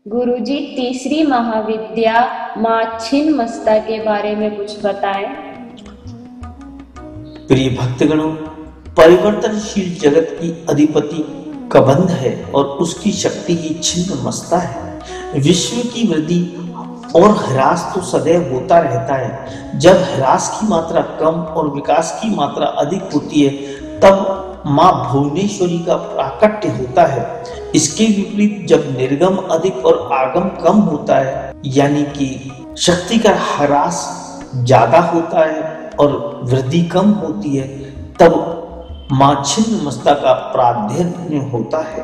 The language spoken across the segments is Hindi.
गुरुजी, तीसरी महाविद्या माँ छिन्नमस्ता के बारे में कुछ बताएं। प्रिय भक्तगणों, परिवर्तनशील जगत की अधिपति कबंध है और उसकी शक्ति ही छिन्नमस्ता है। विश्व की वृद्धि और ह्रास तो सदैव होता रहता है। जब ह्रास की मात्रा कम और विकास की मात्रा अधिक होती है, तब माँ भुवनेश्वरी का प्राकट्य होता है। इसके विपरीत जब निर्गम अधिक और आगम कम होता है, यानी कि शक्ति का ह्रास ज्यादा होता है और वृद्धि कम होती है, तब माँ छिन्नमस्ता का प्राधान्य होता है।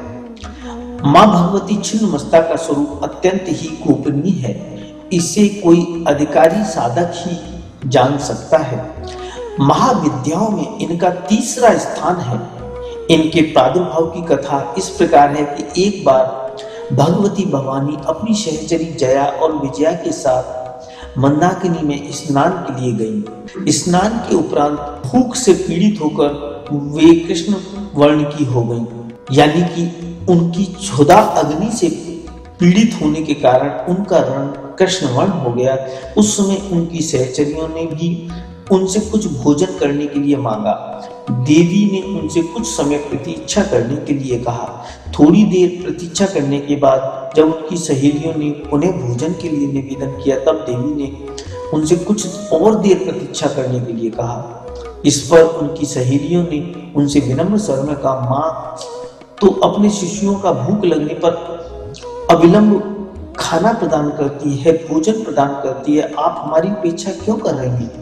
माँ भगवती छिन्नमस्ता का स्वरूप अत्यंत ही गोपनीय है। इसे कोई अधिकारी साधक ही जान सकता है। महाविद्याओं में इनका तीसरा स्थान है। इनके प्रादुर्भाव की कथा इस प्रकार है कि एक बार भगवती भवानी अपनी सहचरी जया और विजया के साथ मंदाकिनी में स्नान के लिए गई। स्नान के उपरांत भूख से पीड़ित होकर वे कृष्ण वर्ण की हो गईं, यानी कि उनकी क्षुधा अग्नि से पीड़ित होने के कारण उनका रंग कृष्ण वर्ण हो गया। उस समय उनकी सहचरियों ने भी उनसे कुछ भोजन करने के लिए मांगा। देवी ने उनसे कुछ समय प्रतीक्षा करने के लिए कहा। थोड़ी देर प्रतीक्षा करने के बाद जब उनकी सहेलियों ने उन्हें भोजन के लिए निवेदन किया, तब देवी ने उनसे कुछ और देर प्रतीक्षा करने के लिए कहा। इस पर उनकी सहेलियों ने उनसे विनम्र स्वर में कहा, माँ तो अपने शिष्यों का भूख लगने पर अविलंब खाना प्रदान करती है, भोजन प्रदान करती है, आप हमारी अपेक्षा क्यों कर रही हैं?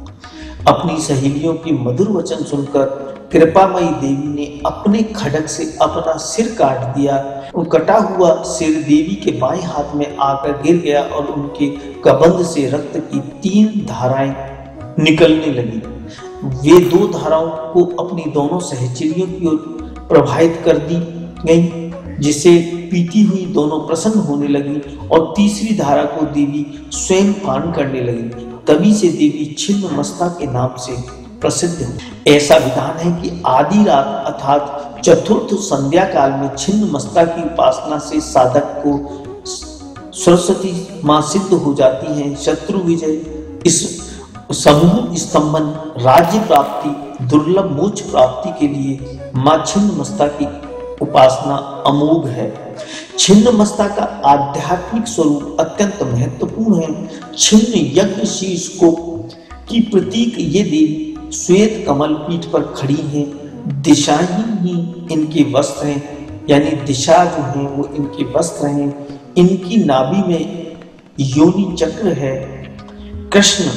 अपनी सहेलियों के मधुर वचन सुनकर कृपामयी देवी ने अपने खड्ग से अपना सिर काट दिया। वो कटा हुआ सिर देवी के बाएं हाथ में आकर गिर गया और उनके कबंध से रक्त की 3 धाराएं निकलने लगी। वे 2 धाराओं को अपनी दोनों सहचरियों की ओर प्रवाहित कर दी गई, जिसे पीती हुई दोनों प्रसन्न होने लगी और तीसरी धारा को देवी स्वयं पान करने लगी। तभी से देवी छिन्नमस्ता के नाम से प्रसिद्ध है। ऐसा विधान है कि आधी रात अर्थात चतुर्थ संध्या काल में छिन्नमस्ता की उपासना से साधक को सरस्वती मां सिद्ध हो जाती हैं। शत्रु विजय, इस समूह स्तंभन, राज्य प्राप्ति, दुर्लभ मोक्ष प्राप्ति के लिए मां छिन्नमस्ता की उपासना अमोघ है। छिन्नमस्ता का आध्यात्मिक स्वरूप अत्यंत महत्वपूर्ण है। छिन्न यज्ञ शीर्ष को की प्रतीक ये देवी श्वेत कमल पीठ पर खड़ी हैं। दिशाहीन ही इनके वस्त्र हैं, यानी दिशा जो है वो इनके वस्त्र हैं। इनकी नाभि में योनि चक्र है। कृष्ण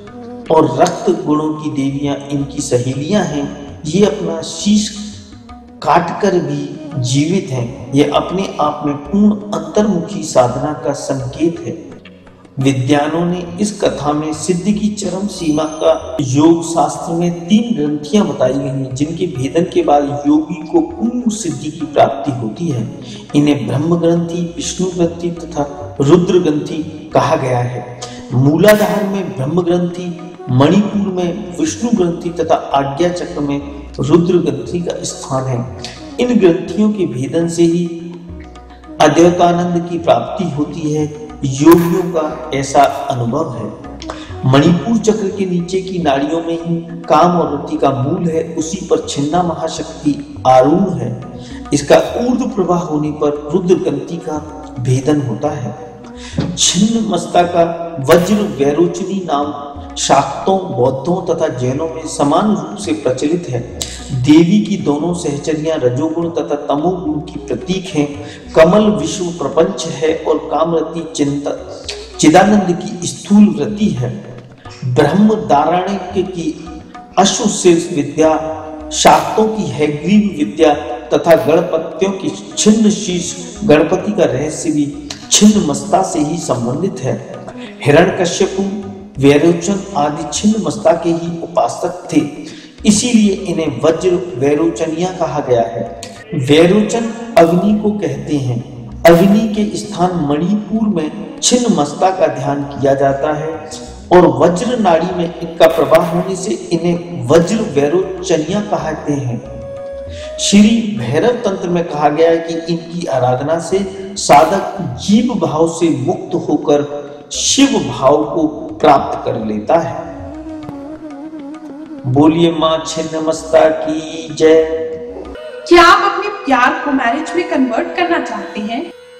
और रक्त गुणों की देवियां इनकी सहेलियां हैं। ये अपना शीश काटकर भी जीवित हैं। यह अपने आप में पूर्ण अंतर्मुखी साधना का संकेत है। विद्वानों ने इस कथा में सिद्धि की चरम सीमा का योग शास्त्र में 3 ग्रंथियां बताई गई हैं, जिनके भेदन के बाद योगी को पूर्ण सिद्धि की प्राप्ति होती है। इन्हें ब्रह्म ग्रंथि, विष्णु ग्रंथि तथा रुद्र ग्रंथि कहा गया है। मूलाधार में ब्रह्म ग्रंथि, मणिपुर में विष्णु ग्रंथि तथा आज्ञा चक्र में रुद्र ग्रंथि का स्थान है। इन ग्रंथियों के भेदन से ही अद्वैतानंद की प्राप्ति होती है। योगियों का ऐसा अनुभव है। मणिपुर चक्र के नीचे की नाड़ियों में ही काम और रति का मूल है। उसी पर छिन्ना महाशक्ति आरूढ़ है। इसका ऊर्ध्व प्रवाह होने पर रुद्र ग्रंथि का भेदन होता है। छिन्नमस्ता का वज्र वैरोचनी नाम शाक्तों, बौद्धों तथा जैनों में समान रूप से प्रचलित है। देवी की दोनों सहचरियां रजोगुण तथा तमोगुण की प्रतीक हैं। कमल विश्व प्रपंच है और कामरति चिदानंद की स्थूल वृत्ति है। ब्रह्म दारायण्य की अश्वशीर्ष विद्या, शाक्तों की हैग्रीव विद्या तथा गणपतियों की छिन्न शीर्ष गणपति का रहस्य भी छिन्नमस्ता से ही संबंधित है। हिरण्यकश्यपु, वैरोचन आदि छिन्नमस्ता के ही उपासक थे, इसीलिए इन्हें वज्र वैरोचनिया कहा गया है। वैरोचन अग्नि को कहते हैं। अग्नि के स्थान मणिपुर में छिन्नमस्ता का ध्यान किया जाता है और वज्र नाड़ी में इनका प्रवाह होने से इन्हें वज्र वैरोचनिया कहते हैं। श्री भैरव तंत्र में कहा गया है कि इनकी आराधना से साधक जीव भाव से मुक्त होकर शिव भाव को प्राप्त कर लेता है। बोलिए मां छिन्नमस्ता की जय। क्या आप अपने प्यार को मैरिज में कन्वर्ट करना चाहते हैं?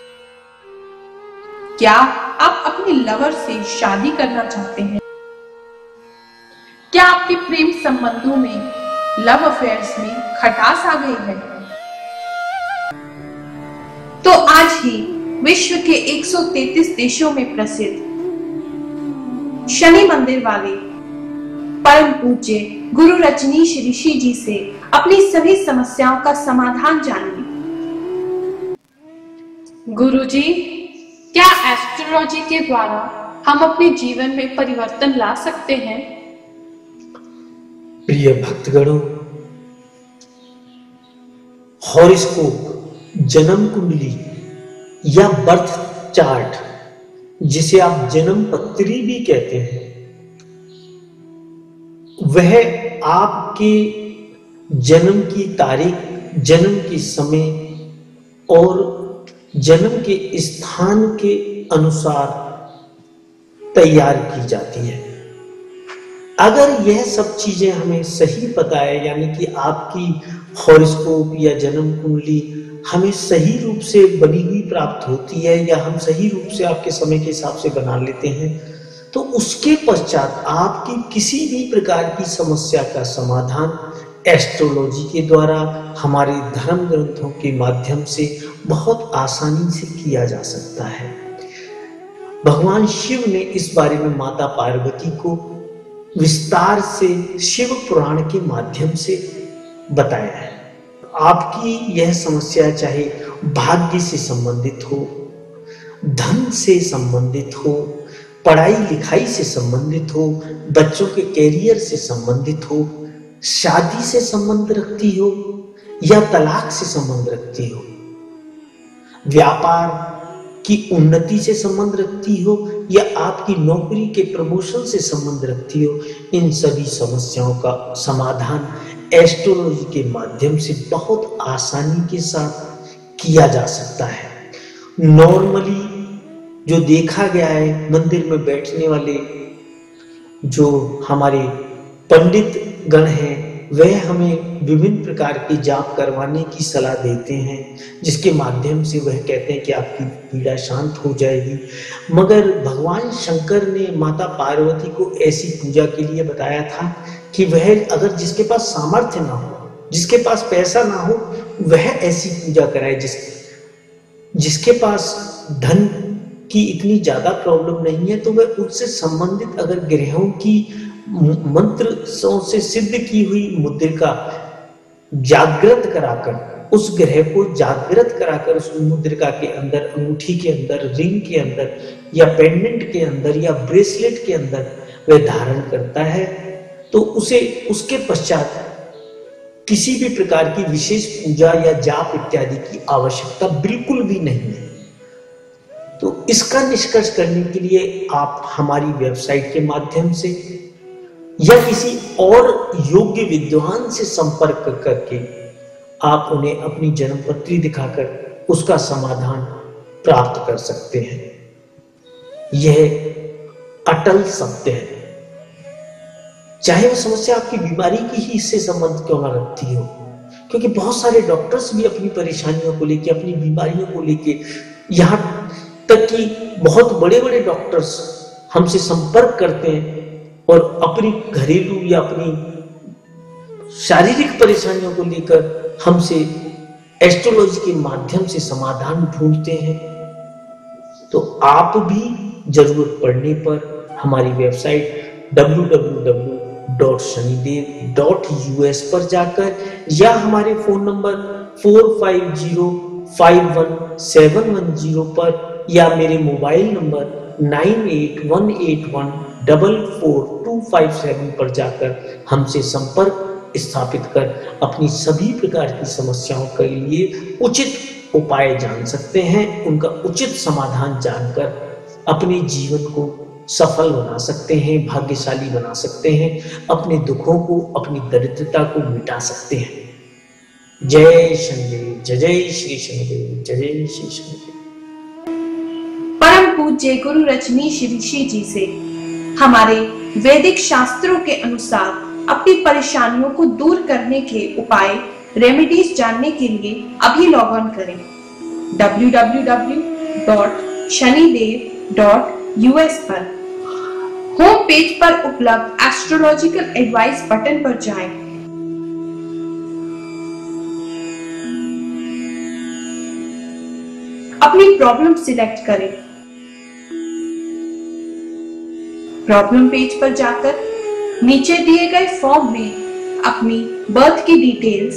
क्या आप अपने लवर से शादी करना चाहते हैं? क्या आपके प्रेम संबंधों में, लव अफेयर्स में खटास आ गई है? तो आज ही विश्व के 133 देशों में प्रसिद्ध शनि मंदिर वाले परम पूज्य गुरु रजनीश ऋषि जी से अपनी सभी समस्याओं का समाधान जानिए। गुरुजी, क्या एस्ट्रोलॉजी के द्वारा हम अपने जीवन में परिवर्तन ला सकते हैं? प्रिय भक्तगणों, हॉरोस्कोप, जन्म कुंडली या बर्थ चार्ट, जिसे आप जन्म पत्री भी कहते हैं, वह आपके जन्म की तारीख, जन्म के समय और जन्म के स्थान के अनुसार तैयार की जाती है। अगर यह सब चीजें हमें सही पता है, यानी कि आपकी हॉरोस्कोप या जन्म कुंडली हमें सही रूप से बनी हुई प्राप्त होती है, या हम सही रूप से आपके समय के हिसाब से बना लेते हैं, तो उसके पश्चात आपकी किसी भी प्रकार की समस्या का समाधान एस्ट्रोलॉजी के द्वारा, हमारे धर्म ग्रंथों के माध्यम से बहुत आसानी से किया जा सकता है। भगवान शिव ने इस बारे में माता पार्वती को विस्तार से शिव पुराण के माध्यम से बताया है। आपकी यह समस्या चाहे भाग्य से संबंधित हो, धन से संबंधित हो, पढ़ाई लिखाई से संबंधित हो, बच्चों के कैरियर से संबंधित हो, शादी से संबंध रखती हो या तलाक से संबंध रखती हो, व्यापार की उन्नति से संबंध रखती हो या आपकी नौकरी के प्रमोशन से संबंध रखती हो, इन सभी समस्याओं का समाधान एस्ट्रोलॉजी के माध्यम से बहुत आसानी के साथ किया जा सकता है। नॉर्मली जो देखा गया है, मंदिर में बैठने वाले जो हमारे पंडित गण हैं, वह हमें विभिन्न प्रकार के जाप करवाने की सलाह देते हैं, जिसके माध्यम से वह कहते हैं कि आपकी पीड़ा शांत हो जाएगी। मगर भगवान शंकर ने माता पार्वती को ऐसी पूजा के लिए बताया था कि वह अगर जिसके पास सामर्थ्य ना हो, जिसके पास पैसा ना हो, वह ऐसी पूजा कराए। जिसके पास धन की इतनी ज्यादा प्रॉब्लम नहीं है, तो वह उससे संबंधित अगर ग्रहों की मंत्र से सिद्ध की हुई मुद्रिका जागृत कराकर, उस ग्रह को जागृत कराकर उस मुद्रिका के अंदर, अंगूठी के अंदर, रिंग के अंदर या पेंडेंट के अंदर या ब्रेसलेट के अंदर वह धारण करता है, तो उसे उसके पश्चात किसी भी प्रकार की विशेष पूजा या जाप इत्यादि की आवश्यकता बिल्कुल भी नहीं है। तो इसका निष्कर्ष करने के लिए आप हमारी वेबसाइट के माध्यम से या किसी और योग्य विद्वान से संपर्क करके आप उन्हें अपनी जन्मपत्री दिखाकर उसका समाधान प्राप्त कर सकते हैं। यह अटल सत्य है। चाहे वो समस्या आपकी बीमारी की ही इससे संबंध क्यों ना रखती हो, क्योंकि बहुत सारे डॉक्टर्स भी अपनी परेशानियों को लेके, अपनी बीमारियों को लेके, यहाँ तक कि बहुत बड़े बड़े डॉक्टर्स हमसे संपर्क करते हैं और अपनी घरेलू या अपनी शारीरिक परेशानियों को लेकर हमसे एस्ट्रोलॉजी के माध्यम से समाधान ढूंढते हैं। तो आप भी जरूरत पड़ने पर हमारी वेबसाइट www.shanidev.us पर जाकर या हमारे फोन नंबर 45051710 पर या मेरे मोबाइल नंबर 9818144257 पर जाकर हमसे संपर्क स्थापित कर अपनी सभी प्रकार की समस्याओं के लिए उचित उपाय जान सकते हैं, उनका उचित समाधान जानकर अपने जीवन को सफल बना सकते हैं, भाग्यशाली बना सकते हैं, अपने दुखों को, अपनी दरिद्रता को मिटा सकते हैं। जय शनिदेव, जय जय श्री शनिदेव, जय जय श्री शनिदेव। परम पूज्य गुरु रजनीश ऋषि जी से हमारे वैदिक शास्त्रों के अनुसार अपनी परेशानियों को दूर करने के उपाय, रेमेडीज जानने के लिए अभी लॉग ऑन करें www.shanidev.us पर। होम पेज पर उपलब्ध एस्ट्रोलॉजिकल एडवाइस बटन पर जाएं। अपनी प्रॉब्लम सिलेक्ट करें। प्रॉब्लम पेज पर जाकर नीचे दिए गए फॉर्म में अपनी बर्थ की डिटेल्स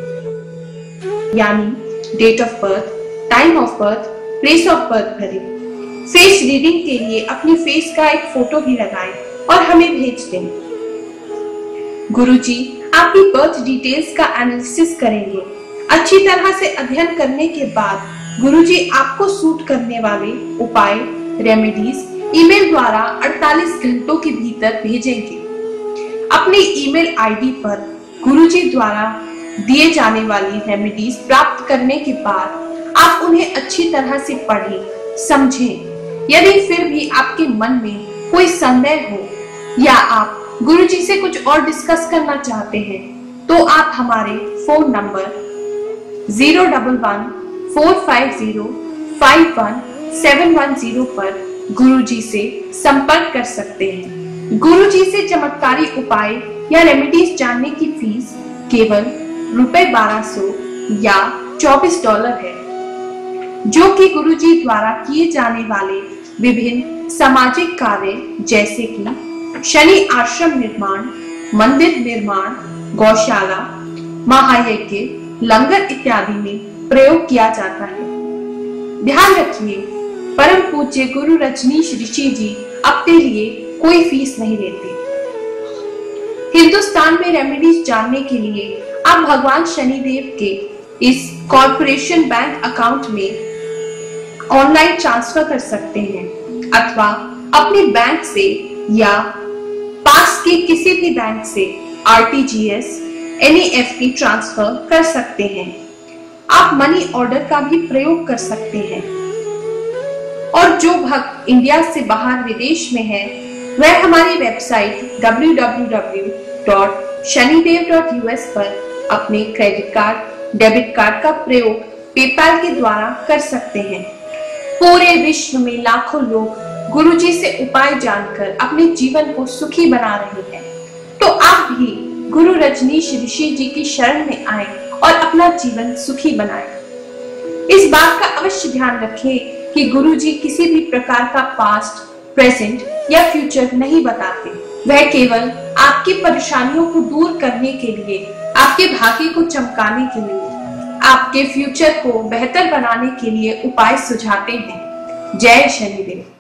यानी date of birth, time of birth, place of birth भरें। फेस रीडिंग के लिए अपनी फेस का एक फोटो भी लगाएं और हमें भेज दें। गुरुजी आपकी बर्थ डिटेल्स का एनालिसिस करेंगे। अच्छी तरह से अध्ययन करने के बाद गुरुजी आपको सूट करने वाले उपाय, रेमेडीज ईमेल द्वारा 48 घंटों के भीतर भेजेंगे। अपने ईमेल आईडी पर गुरुजी द्वारा दिए जाने वाली रेमेडीज प्राप्त करने के बाद आप उन्हें अच्छी तरह से पढ़ें, समझें। यदि फिर भी आपके मन में कोई संदेह हो या आप गुरुजी से कुछ और डिस्कस करना चाहते हैं तो आप हमारे फोन नंबर 011-450-51710 पर गुरुजी से संपर्क कर सकते हैं। गुरुजी से चमत्कारी उपाय या रेमेडीज जानने की फीस केवल ₹1200 या $24 है, जो कि गुरुजी द्वारा किए जाने वाले विभिन्न सामाजिक कार्य जैसे कि शनि आश्रम निर्माण, मंदिर निर्माण, गौशाला, महायज्ञ, लंगर इत्यादि में प्रयोग किया जाता है। ध्यान रखिए, परम पूज्य गुरु रजनीश ऋषि जी अपने लिए कोई फीस नहीं लेते। हिंदुस्तान में रेमेडीज जानने के लिए आप भगवान शनिदेव के इस कॉर्पोरेशन बैंक अकाउंट में ऑनलाइन ट्रांसफर कर सकते हैं अथवा अपने बैंक से या पास के किसी भी बैंक से RTGS, NEFT ट्रांसफर कर सकते हैं। आप मनी ऑर्डर का भी प्रयोग कर सकते हैं। और जो भक्त इंडिया से बाहर विदेश में है वह हमारी वेबसाइट www.shanidev.us पर अपने क्रेडिट कार्ड, डेबिट कार्ड का प्रयोग पेपैल के द्वारा कर सकते हैं। पूरे विश्व में लाखों लोग गुरुजी से उपाय जानकर अपने जीवन को सुखी बना रहे हैं, तो आप भी गुरु रजनीश ऋषि जी की शरण में आए और अपना जीवन सुखी बनाएं। इस बात का अवश्य ध्यान रखें कि गुरुजी किसी भी प्रकार का पास्ट, प्रेजेंट या फ्यूचर नहीं बताते। वह केवल आपकी परेशानियों को दूर करने के लिए, आपके भाग्य को चमकाने के लिए, आपके फ्यूचर को बेहतर बनाने के लिए उपाय सुझाते हैं। जय शनिदेव।